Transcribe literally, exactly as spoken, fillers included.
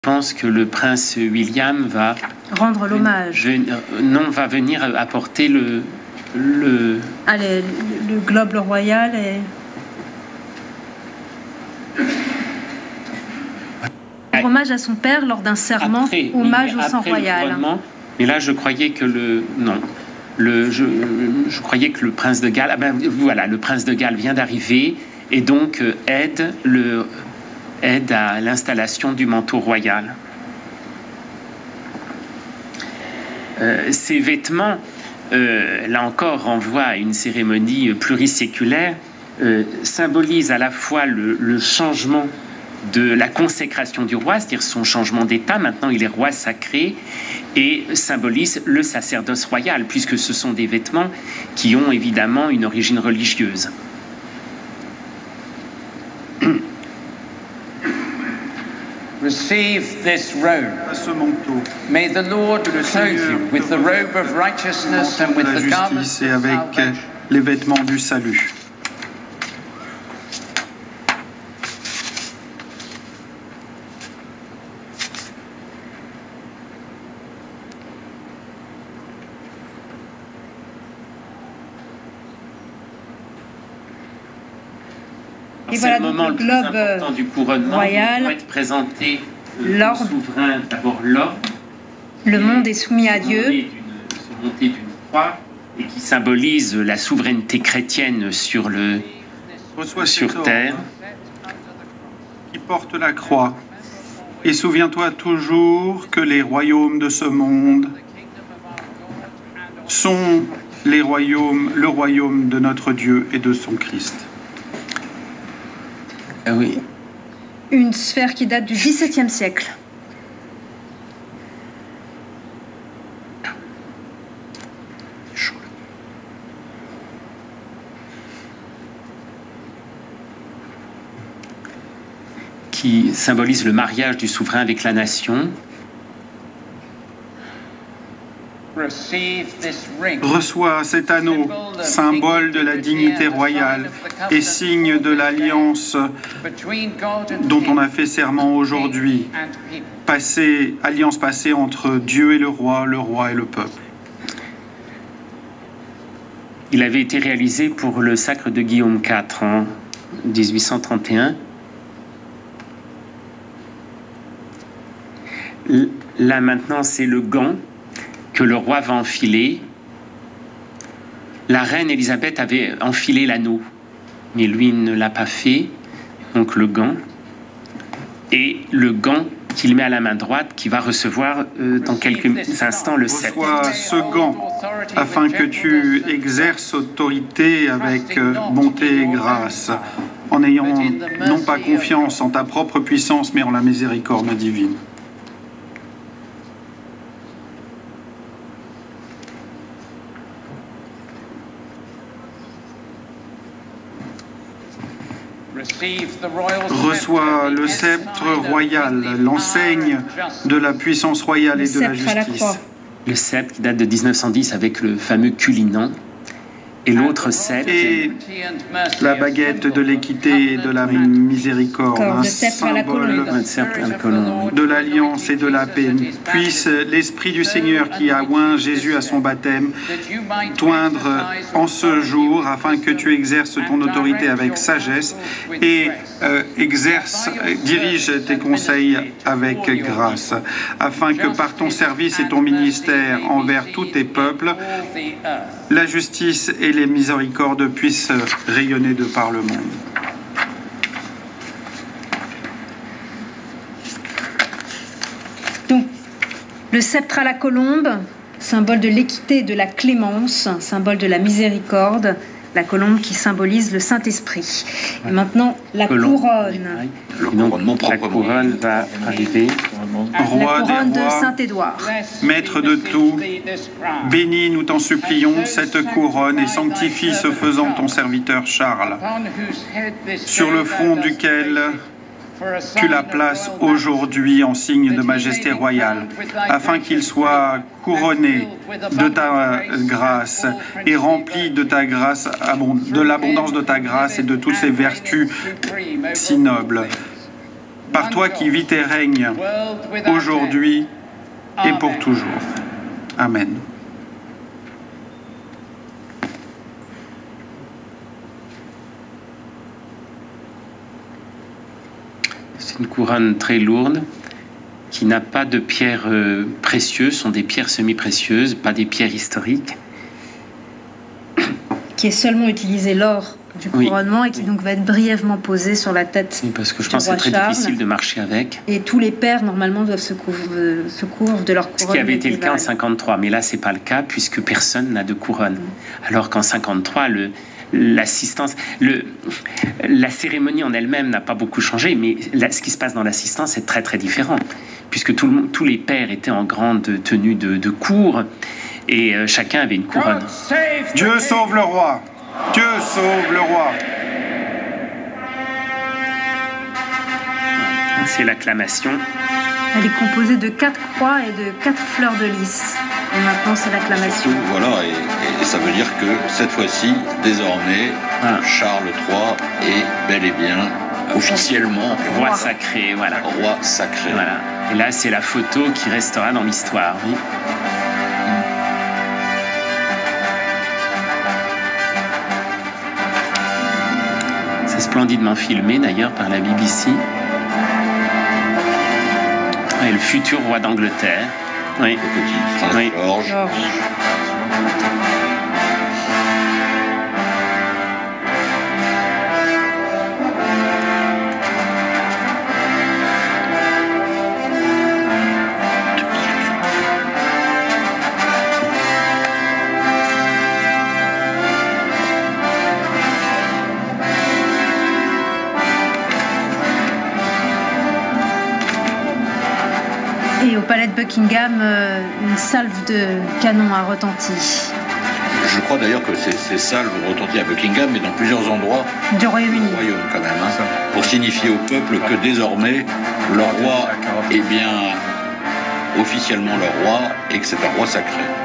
pense que le prince William va rendre l'hommage. Non, va venir apporter le le. Allez, le globe royal et. Rendre hommage à son père lors d'un serment, après, hommage oui, au sang royal. Mais là, je croyais que le non. Le, je, je croyais que le prince de Galles, ah ben, voilà, le prince de Galles vient d'arriver et donc euh, aide, le, aide à l'installation du manteau royal. Euh, ces vêtements, euh, là encore, renvoient à une cérémonie pluriséculaire, euh, symbolisent à la fois le, le changement de la consécration du roi, c'est-à-dire son changement d'état, maintenant il est roi sacré, et symbolise le sacerdoce royal, puisque ce sont des vêtements qui ont évidemment une origine religieuse. Receive this robe. May the Lord clothe you with the robe of righteousness and with the garments et avec les vêtements du salut. Et voilà donc moment le globe le du couronnement, royal. Être présenté euh, au souverain, d'abord l'orbe. Le monde est soumis à Dieu. Surmonté d'une croix et qui symbolise la souveraineté chrétienne sur le Reçois sur terre. Qui porte la croix. Et souviens-toi toujours que les royaumes de ce monde sont les royaumes, le royaume de notre Dieu et de son Christ. Ah oui. Une sphère qui date du dix-septième siècle. Qui symbolise le mariage du souverain avec la nation. Reçois cet anneau, symbole de la dignité royale et signe de l'alliance dont on a fait serment aujourd'hui, passé, alliance passée entre Dieu et le roi, le roi et le peuple. Il avait été réalisé pour le sacre de Guillaume quatre en dix-huit cent trente et un. Là maintenant, c'est le gant que le roi va enfiler. La reine Élisabeth avait enfilé l'anneau, mais lui ne l'a pas fait. Donc le gant. Et le gant qu'il met à la main droite, qui va recevoir euh, dans quelques instants le sceptre. Reçois ce gant afin que tu exerces autorité avec euh, bonté et grâce, en ayant non pas confiance en ta propre puissance, mais en la miséricorde divine. Reçois le sceptre royal, l'enseigne de la puissance royale et de la justice. Le sceptre qui date de mille neuf cent dix avec le fameux Cullinan. Et l'autre sceptre. Et la baguette de l'équité et de la miséricorde, un symbole de l'alliance et de la paix. Puisse l'Esprit du Seigneur qui a oint Jésus à son baptême t'oindre en ce jour afin que tu exerces ton autorité avec sagesse et euh, exerce, dirige tes conseils avec grâce, afin que par ton service et ton ministère envers tous tes peuples, la justice et les miséricordes puissent rayonner de par le monde. Donc, le sceptre à la colombe, symbole de l'équité et de la clémence, symbole de la miséricorde, la colombe qui symbolise le Saint-Esprit. Et maintenant, la couronne. Donc, la couronne va arriver. Roi la couronne des rois, de Saint-Édouard. Maître de tout, bénis, nous t'en supplions, cette couronne et sanctifie ce faisant ton serviteur Charles, sur le front duquel tu la places aujourd'hui en signe de majesté royale, afin qu'il soit couronné de ta grâce et rempli de ta grâce, de l'abondance de ta grâce et de toutes ses vertus si nobles. par toi qui vis et règnes aujourd'hui et pour toujours. Amen. C'est une couronne très lourde qui n'a pas de pierres euh, précieuses, sont des pierres semi-précieuses, pas des pierres historiques. Qui est seulement utilisé lors du couronnement, oui, et qui donc va être brièvement posé sur la tête. Oui, parce que je pense que c'est très Charles. difficile de marcher avec. Et tous les pères normalement doivent se couvrir, se couvrir de leur couronne. Ce qui avait été le cas en cinquante-trois, mais là c'est pas le cas puisque personne n'a de couronne. Alors qu'en cinquante-trois, le l'assistance, le, la cérémonie en elle-même n'a pas beaucoup changé, mais là, ce qui se passe dans l'assistance est très très différent, puisque tout le monde, tous les pères étaient en grande tenue de, de cour et euh, chacun avait une couronne. Dieu sauve le roi. Dieu sauve le roi. C'est l'acclamation. Elle est composée de quatre croix et de quatre fleurs de lys. Et maintenant, c'est l'acclamation. Voilà, et, et ça veut dire que cette fois-ci, désormais, ah. Charles trois est bel et bien officiellement roi, roi sacré. Voilà. Roi sacré. Voilà. Et là, c'est la photo qui restera dans l'histoire. Oui. C'est splendidement filmé d'ailleurs par la B B C. Et le futur roi d'Angleterre. Oui. Le petit prince oui. George. George. Et au palais de Buckingham, euh, une salve de canon a retenti. Je crois d'ailleurs que ces, ces salves ont retenti à Buckingham, mais dans plusieurs endroits du Royaume-Uni. Du Royaume quand même, hein, pour signifier au peuple que désormais, leur roi est bien officiellement leur roi et que c'est un roi sacré.